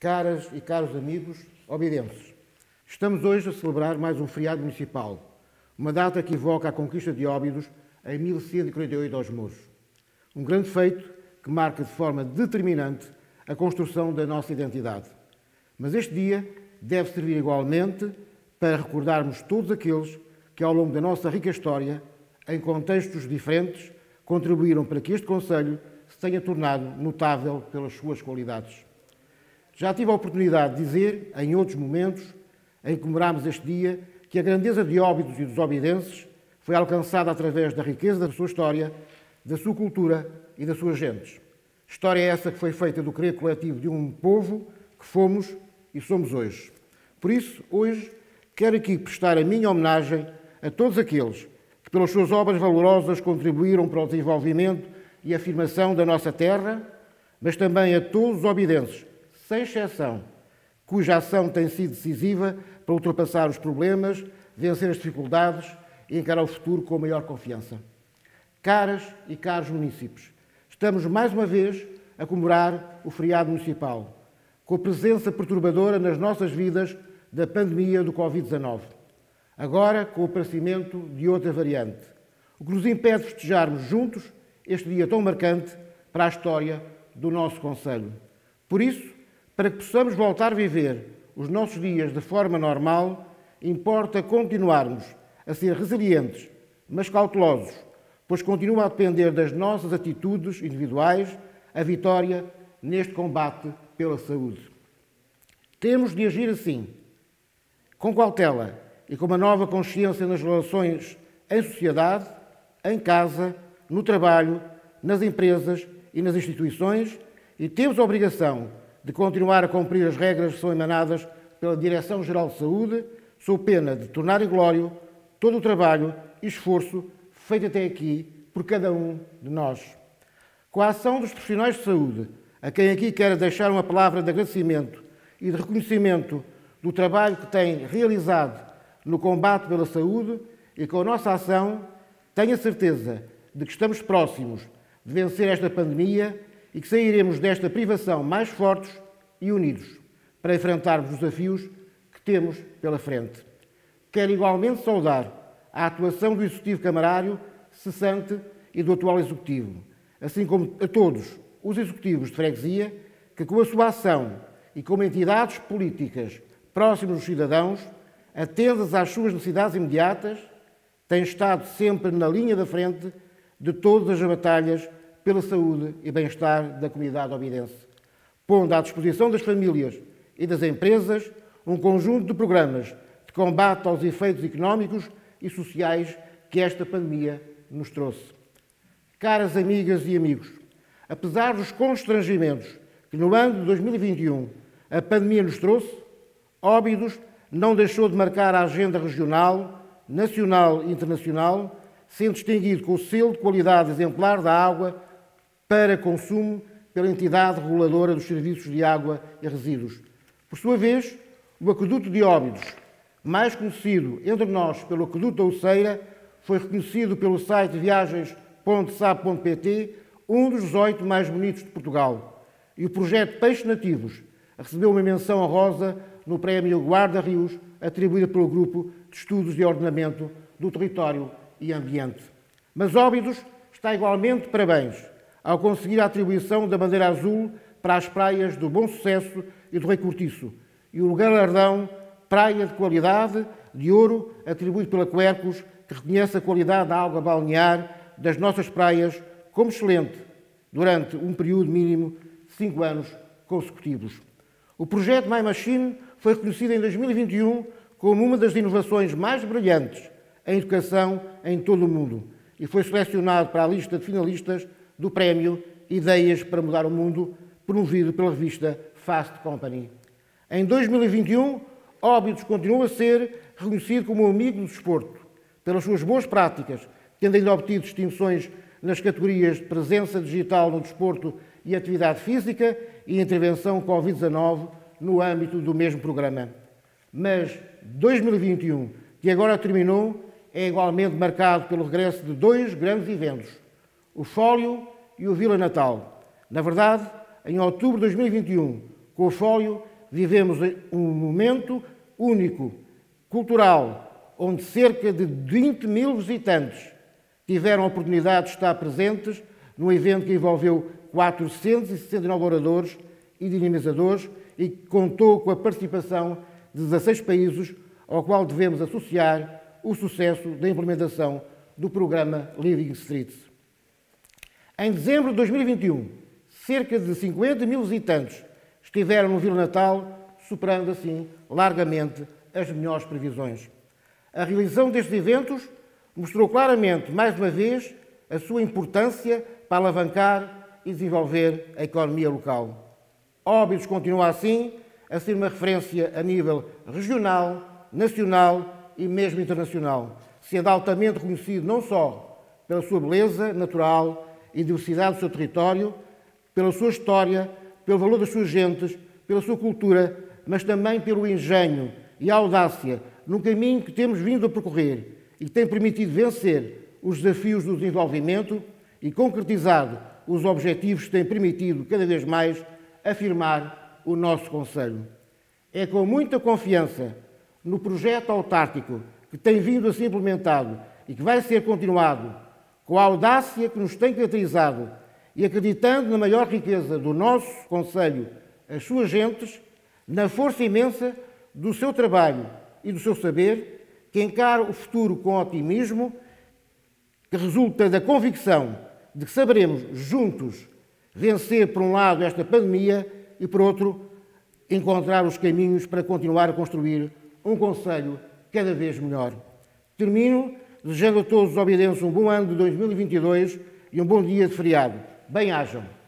Caras e caros amigos obidenses, estamos hoje a celebrar mais um feriado municipal, uma data que evoca a conquista de Óbidos em 1148 aos mouros. Um grande feito que marca de forma determinante a construção da nossa identidade. Mas este dia deve servir igualmente para recordarmos todos aqueles que, ao longo da nossa rica história, em contextos diferentes, contribuíram para que este concelho se tenha tornado notável pelas suas qualidades. Já tive a oportunidade de dizer, em outros momentos, em que comemorámos este dia, que a grandeza de Óbidos e dos obidenses foi alcançada através da riqueza da sua história, da sua cultura e das suas gentes. História essa que foi feita do querer coletivo de um povo que fomos e somos hoje. Por isso, hoje, quero aqui prestar a minha homenagem a todos aqueles que, pelas suas obras valorosas, contribuíram para o desenvolvimento e afirmação da nossa terra, mas também a todos os obidenses, sem exceção, cuja ação tem sido decisiva para ultrapassar os problemas, vencer as dificuldades e encarar o futuro com maior confiança. Caras e caros munícipes, estamos mais uma vez a comemorar o feriado municipal, com a presença perturbadora nas nossas vidas da pandemia do Covid-19, agora com o aparecimento de outra variante, o que nos impede de festejarmos juntos este dia tão marcante para a história do nosso concelho. Por isso, para que possamos voltar a viver os nossos dias de forma normal, importa continuarmos a ser resilientes, mas cautelosos, pois continua a depender das nossas atitudes individuais a vitória neste combate pela saúde. Temos de agir assim, com cautela e com uma nova consciência nas relações em sociedade, em casa, no trabalho, nas empresas e nas instituições, e temos a obrigação de continuar a cumprir as regras que são emanadas pela Direção-Geral de Saúde, sob pena de tornar inglório todo o trabalho e esforço feito até aqui por cada um de nós. Com a ação dos profissionais de saúde, a quem aqui quero deixar uma palavra de agradecimento e de reconhecimento do trabalho que têm realizado no combate pela saúde, e com a nossa ação, tenho a certeza de que estamos próximos de vencer esta pandemia e que sairemos desta privação mais fortes e unidos para enfrentarmos os desafios que temos pela frente. Quero igualmente saudar a atuação do Executivo Camarário cessante e do atual Executivo, assim como a todos os Executivos de freguesia que, com a sua ação e como entidades políticas próximas dos cidadãos, atentas às suas necessidades imediatas, têm estado sempre na linha da frente de todas as batalhas pela saúde e bem-estar da comunidade obidense, pondo à disposição das famílias e das empresas um conjunto de programas de combate aos efeitos económicos e sociais que esta pandemia nos trouxe. Caras amigas e amigos, apesar dos constrangimentos que no ano de 2021 a pandemia nos trouxe, Óbidos não deixou de marcar a agenda regional, nacional e internacional, sendo distinguido com o selo de qualidade exemplar da água para consumo pela entidade reguladora dos serviços de água e resíduos. Por sua vez, o Aqueduto de Óbidos, mais conhecido entre nós pelo Aqueduto da Uceira, foi reconhecido pelo site viagens.sab.pt um dos 18 mais bonitos de Portugal. E o projeto Peixes Nativos recebeu uma menção honrosa no Prémio Guarda-Rios, atribuído pelo Grupo de Estudos de Ordenamento do Território e Ambiente. Mas Óbidos está igualmente de parabéns ao conseguir a atribuição da bandeira azul para as praias do Bom Sucesso e do Rei Cortiço, e o galardão Praia de Qualidade de Ouro, atribuído pela Quercus, que reconhece a qualidade da água balnear das nossas praias como excelente, durante um período mínimo de 5 anos consecutivos. O projeto My Machine foi reconhecido em 2021 como uma das inovações mais brilhantes em educação em todo o mundo e foi selecionado para a lista de finalistas do prémio Ideias para Mudar o Mundo, promovido pela revista Fast Company. Em 2021, Óbidos continua a ser reconhecido como um amigo do desporto, pelas suas boas práticas, tendo ainda obtido distinções nas categorias de presença digital no desporto e atividade física e intervenção Covid-19 no âmbito do mesmo programa. Mas 2021, que agora terminou, é igualmente marcado pelo regresso de 2 grandes eventos, o Fólio e o Vila Natal. Na verdade, em outubro de 2021, com o Fólio, vivemos um momento único, cultural, onde cerca de 20 mil visitantes tiveram a oportunidade de estar presentes num evento que envolveu 469 oradores e dinamizadores e que contou com a participação de 16 países, ao qual devemos associar o sucesso da implementação do programa Living Streets. Em dezembro de 2021, cerca de 50 mil visitantes estiveram no Vila Natal, superando assim largamente as melhores previsões. A realização destes eventos mostrou claramente, mais uma vez, a sua importância para alavancar e desenvolver a economia local. Óbidos continua assim a ser uma referência a nível regional, nacional e mesmo internacional, sendo altamente reconhecido não só pela sua beleza natural e diversidade do seu território, pela sua história, pelo valor das suas gentes, pela sua cultura, mas também pelo engenho e a audácia num caminho que temos vindo a percorrer e que tem permitido vencer os desafios do desenvolvimento e concretizado os objetivos que têm permitido cada vez mais afirmar o nosso Conselho. É com muita confiança no projeto autárquico que tem vindo a ser implementado e que vai ser continuado, com a audácia que nos tem caracterizado e acreditando na maior riqueza do nosso Conselho, as suas gentes, na força imensa do seu trabalho e do seu saber, que encara o futuro com otimismo, que resulta da convicção de que saberemos juntos vencer, por um lado, esta pandemia e, por outro, encontrar os caminhos para continuar a construir um Conselho cada vez melhor. Termino desejando a todos os obidenses um bom ano de 2022 e um bom dia de feriado. Bem-ajam.